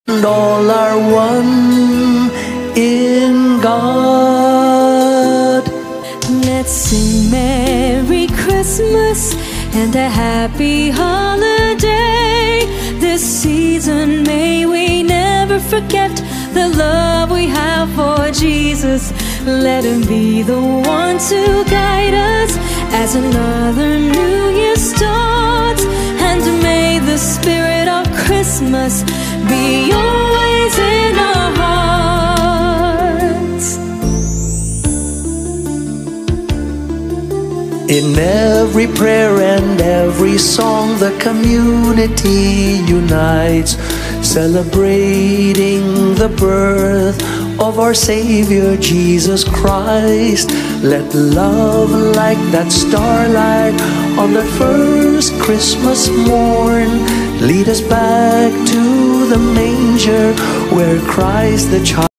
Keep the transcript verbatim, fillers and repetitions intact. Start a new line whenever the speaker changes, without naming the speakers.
and all are one in God.
Let's sing Merry Christmas and a happy holiday. This season may we never forget the love we have for Jesus. Let him be the one to guide us as another new year starts. And may the spirit of Christmas be always in our hearts.
In every prayer and every song, the community unites, celebrating the birth of our Savior Jesus Christ. Let love like that starlight on that first Christmas morn lead us back to the manger where Christ the child